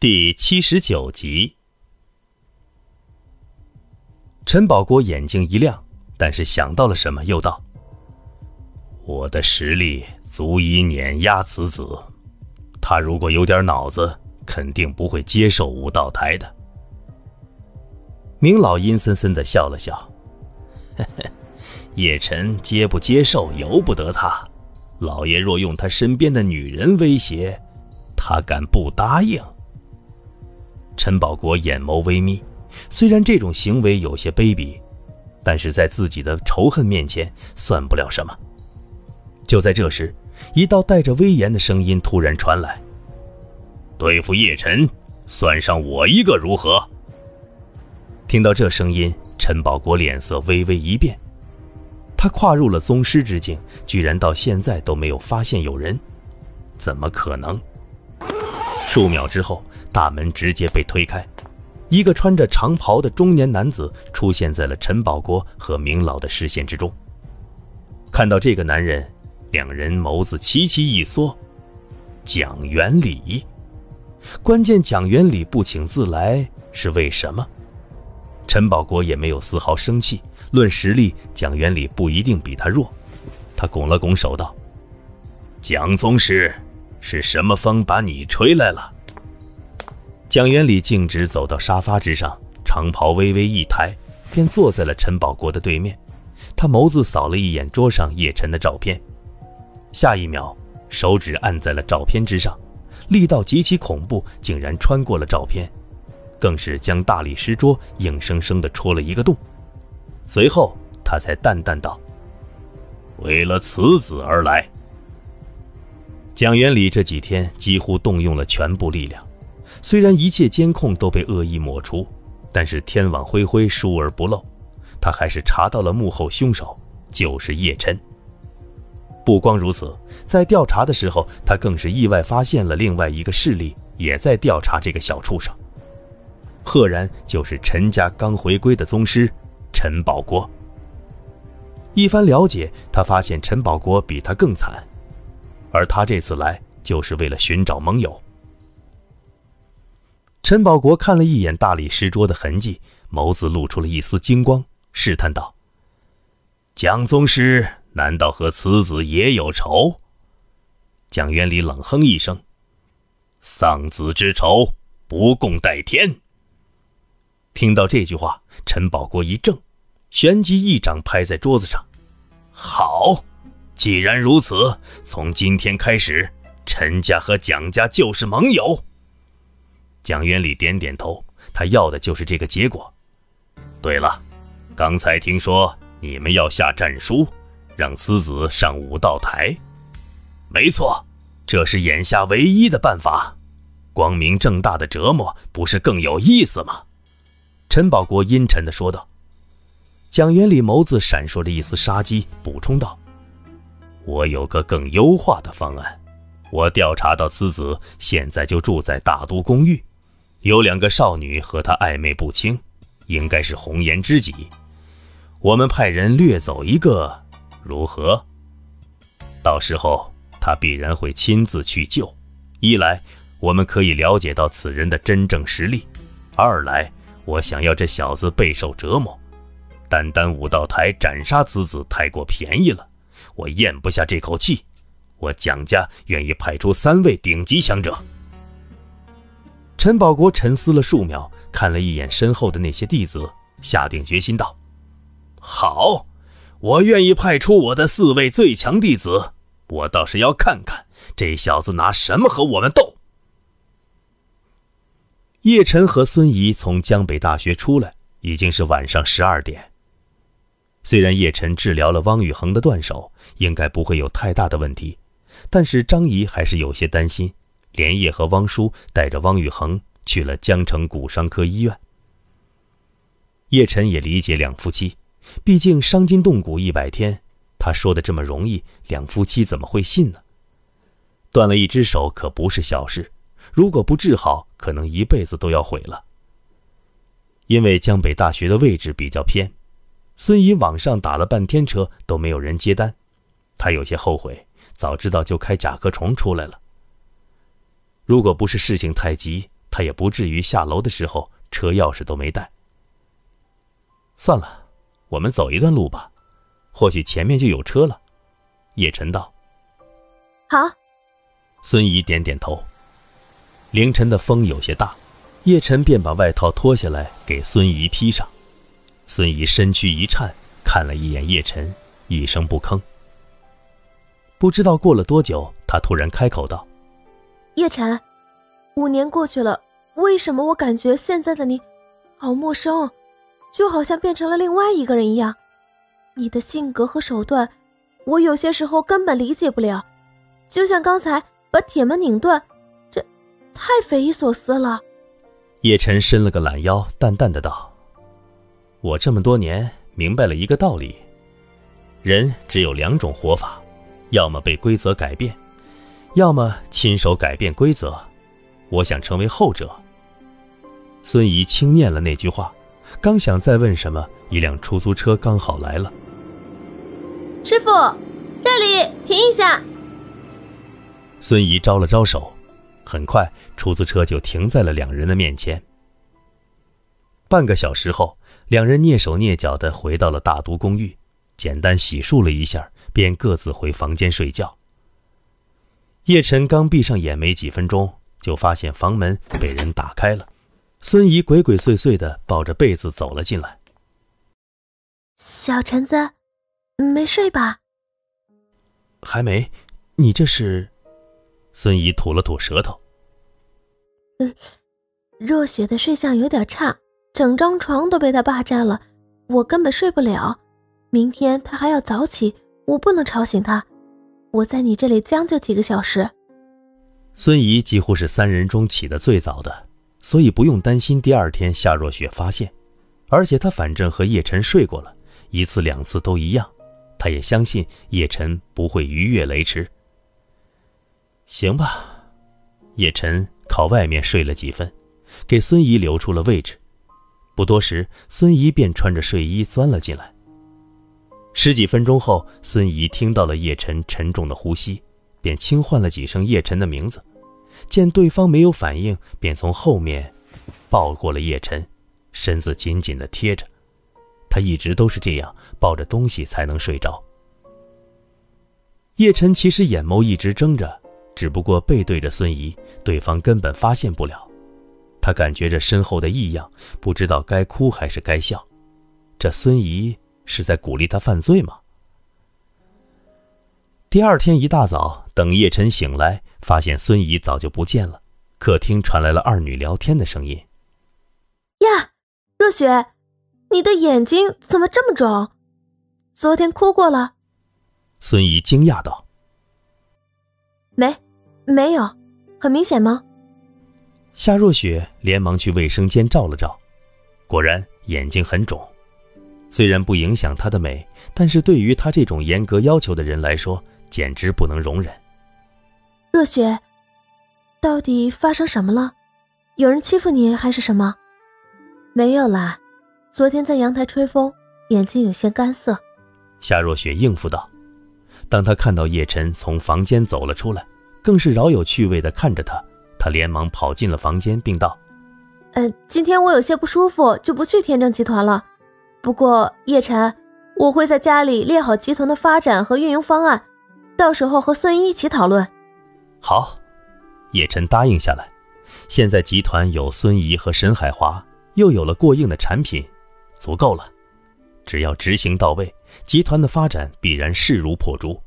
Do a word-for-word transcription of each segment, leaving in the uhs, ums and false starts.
第七十九集。陈宝国眼睛一亮，但是想到了什么，又道：我的实力足以碾压此子，他如果有点脑子，肯定不会接受武道台的。明老阴森森地笑了笑，呵呵，叶晨接不接受由不得他，老爷若用他身边的女人威胁，他敢不答应？陈宝国眼眸微眯，虽然这种行为有些卑鄙，但是在自己的仇恨面前算不了什么。就在这时，一道带着威严的声音突然传来：对付叶晨，算上我一个如何？听到这声音，陈宝国脸色微微一变。他跨入了宗师之境，居然到现在都没有发现有人，怎么可能？数秒之后，大门直接被推开，一个穿着长袍的中年男子出现在了陈宝国和明老的视线之中。看到这个男人，两人眸子齐齐一缩。蒋元礼。关键蒋元礼不请自来是为什么？陈宝国也没有丝毫生气，论实力，蒋元礼不一定比他弱。他拱了拱手道：蒋宗师，是什么风把你吹来了？蒋元礼径直走到沙发之上，长袍微微一抬，便坐在了陈宝国的对面。他眸子扫了一眼桌上叶晨的照片，下一秒手指按在了照片之上，力道极其恐怖，竟然穿过了照片，更是将大理石桌硬生生地戳了一个洞。随后他才淡淡道：为了此子而来。蒋元礼这几天几乎动用了全部力量，虽然一切监控都被恶意抹除，但是天网恢恢，疏而不漏，他还是查到了幕后凶手，就是叶晨。不光如此，在调查的时候，他更是意外发现了另外一个势力也在调查这个小畜生，赫然就是陈家刚回归的宗师陈宝国。一番了解，他发现陈宝国比他更惨，而他这次来就是为了寻找盟友。陈宝国看了一眼大理石桌的痕迹，眸子露出了一丝金光，试探道：蒋宗师难道和此子也有仇？蒋元礼冷哼一声：丧子之仇，不共戴天。听到这句话，陈宝国一怔，旋即一掌拍在桌子上：好，既然如此，从今天开始，陈家和蒋家就是盟友。蒋元礼点点头，他要的就是这个结果。对了，刚才听说你们要下战书，让此子上武道台。没错，这是眼下唯一的办法。光明正大的折磨，不是更有意思吗？陈宝国阴沉地说道。蒋元礼眸子闪烁着一丝杀机，补充道：我有个更优化的方案。我调查到此子现在就住在大都公寓，有两个少女和他暧昧不清，应该是红颜知己。我们派人掠走一个，如何？到时候他必然会亲自去救，一来我们可以了解到此人的真正实力，二来我想要这小子备受折磨。单单武道台斩杀此子太过便宜了，我咽不下这口气。我蒋家愿意派出三位顶级强者。陈宝国沉思了数秒，看了一眼身后的那些弟子，下定决心道：好，我愿意派出我的四位最强弟子，我倒是要看看这小子拿什么和我们斗。叶晨和孙怡从江北大学出来，已经是晚上十二点。虽然叶晨治疗了汪宇恒的断手，应该不会有太大的问题，但是张怡还是有些担心，连夜和汪叔带着汪宇恒去了江城骨伤科医院。叶晨也理解两夫妻，毕竟伤筋动骨一百天，他说的这么容易，两夫妻怎么会信呢？断了一只手可不是小事，如果不治好，可能一辈子都要毁了。因为江北大学的位置比较偏，孙怡网上打了半天车都没有人接单，他有些后悔，早知道就开甲壳虫出来了。如果不是事情太急， 他也不至于下楼的时候车钥匙都没带。算了，我们走一段路吧，或许前面就有车了。叶晨道。 好。 孙怡点点头。凌晨的风有些大，叶晨便把外套脱下来给孙怡披上。孙怡身躯一颤，看了一眼叶晨，一声不吭。不知道过了多久，他突然开口道： 叶晨，五年过去了，为什么我感觉现在的你好陌生，就好像变成了另外一个人一样。你的性格和手段，我有些时候根本理解不了，就像刚才把铁门拧断，这太匪夷所思了。 叶晨伸了个懒腰，淡淡的道：我这么多年明白了一个道理，人只有两种活法，要么被规则改变，要么亲手改变规则。我想成为后者。孙怡轻念了那句话，刚想再问什么，一辆出租车刚好来了。 师傅，这里停一下。 孙怡招了招手，很快出租车就停在了两人的面前。半个小时后，两人蹑手蹑脚地回到了大都公寓，简单洗漱了一下，便各自回房间睡觉。叶晨刚闭上眼没几分钟，就发现房门被人打开了。孙怡鬼鬼祟祟地抱着被子走了进来。 小陈子，没睡吧？ 还没，你这是？孙怡吐了吐舌头。 嗯，若雪的睡相有点差，整张床都被他霸占了，我根本睡不了。明天他还要早起，我不能吵醒他。我在你这里将就几个小时。 孙怡几乎是三人中起得最早的，所以不用担心第二天夏若雪发现，而且他反正和叶晨睡过了，一次两次都一样，他也相信叶晨不会逾越雷池。行吧，叶晨靠外面睡了几分，给孙怡留出了位置。不多时，孙怡便穿着睡衣钻了进来。十几分钟后，孙怡听到了叶晨沉重的呼吸，便轻唤了几声叶晨的名字。见对方没有反应，便从后面抱过了叶晨，身子紧紧地贴着。他一直都是这样，抱着东西才能睡着。叶晨其实眼眸一直睁着，只不过背对着孙怡，对方根本发现不了。他感觉着身后的异样，不知道该哭还是该笑。这孙怡是在鼓励他犯罪吗？第二天一大早，等叶晨醒来，发现孙怡早就不见了。客厅传来了二女聊天的声音。 呀，若雪，你的眼睛怎么这么肿？昨天哭过了？ 孙怡惊讶道。 没，没有，很明显吗？ 夏若雪连忙去卫生间照了照，果然眼睛很肿。虽然不影响她的美，但是对于她这种严格要求的人来说，简直不能容忍。 若雪，到底发生什么了？有人欺负你还是什么？没有啦，昨天在阳台吹风，眼睛有些干涩。 夏若雪应付道。当她看到叶晨从房间走了出来，更是饶有趣味地看着他，她连忙跑进了房间，并道： 呃，今天我有些不舒服，就不去天正集团了。不过叶晨，我会在家里列好集团的发展和运营方案，到时候和孙一一起讨论。 好，叶晨答应下来。现在集团有孙怡和沈海华，又有了过硬的产品，足够了。只要执行到位，集团的发展必然势如破竹。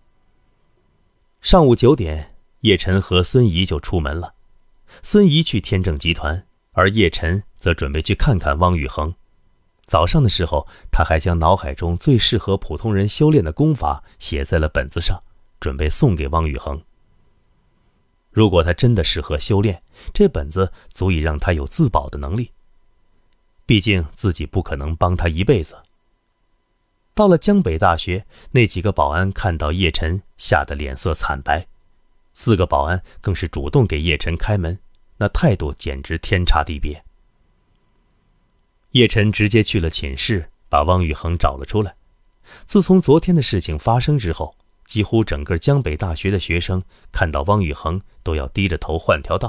上午九点，叶晨和孙怡就出门了。孙怡去天正集团，而叶晨则准备去看看汪宇恒。早上的时候，他还将脑海中最适合普通人修炼的功法写在了本子上，准备送给汪宇恒。如果他真的适合修炼，这本子足以让他有自保的能力。毕竟自己不可能帮他一辈子。到了江北大学，那几个保安看到叶晨，吓得脸色惨白。四个保安更是主动给叶晨开门，那态度简直天差地别。叶晨直接去了寝室，把汪宇恒找了出来。自从昨天的事情发生之后，几乎整个江北大学的学生看到汪宇恒都要低着头换条道，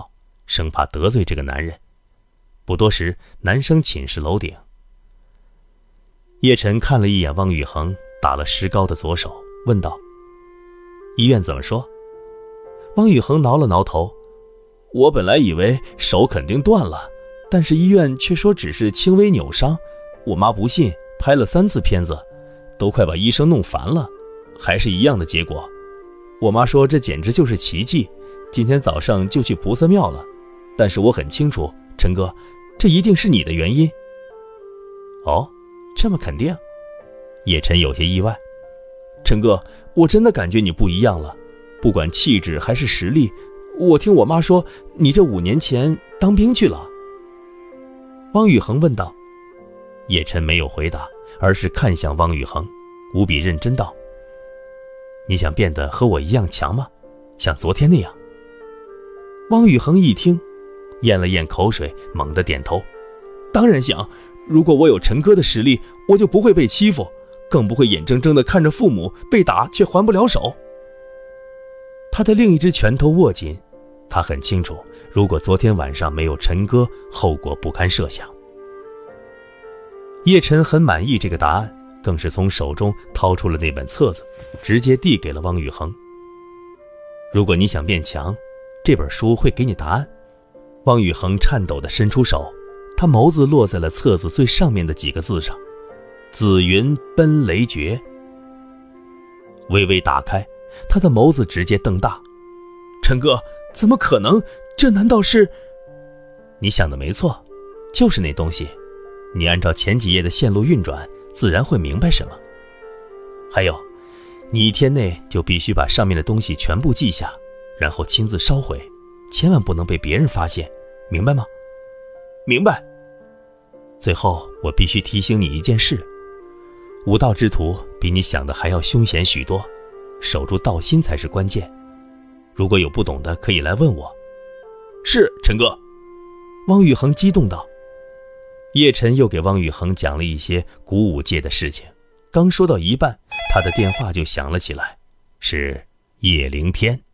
生怕得罪这个男人。不多时，男生寝室楼顶，叶晨看了一眼汪宇恒打了石膏的左手，问道：医院怎么说？汪宇恒挠了挠头，我本来以为手肯定断了，但是医院却说只是轻微扭伤。我妈不信，拍了三次片子，都快把医生弄烦了，还是一样的结果。我妈说这简直就是奇迹，今天早上就去菩萨庙了。但是我很清楚，陈哥，这一定是你的原因。哦，这么肯定？叶晨有些意外。陈哥，我真的感觉你不一样了，不管气质还是实力，我听我妈说你这五年前当兵去了。汪宇恒问道。叶晨没有回答，而是看向汪宇恒，无比认真道：你想变得和我一样强吗？像昨天那样？汪宇恒一听，咽了咽口水，猛地点头，当然想，如果我有陈哥的实力，我就不会被欺负，更不会眼睁睁地看着父母被打却还不了手。他的另一只拳头握紧，他很清楚，如果昨天晚上没有陈哥，后果不堪设想。叶晨很满意这个答案，更是从手中掏出了那本册子，直接递给了汪宇恒。如果你想变强，这本书会给你答案。汪宇恒颤抖地伸出手，他眸子落在了册子最上面的几个字上：紫云奔雷诀。微微打开，他的眸子直接瞪大。陈哥，怎么可能？这难道是……你想的没错，就是那东西。你按照前几页的线路运转，自然会明白什么。还有，你一天内就必须把上面的东西全部记下，然后亲自烧毁，千万不能被别人发现，明白吗？明白。最后，我必须提醒你一件事，武道之途比你想的还要凶险许多，守住道心才是关键。如果有不懂的，可以来问我。是，陈哥。汪宇恒激动道。叶晨又给汪宇恒讲了一些古武界的事情，刚说到一半，他的电话就响了起来，是叶灵天。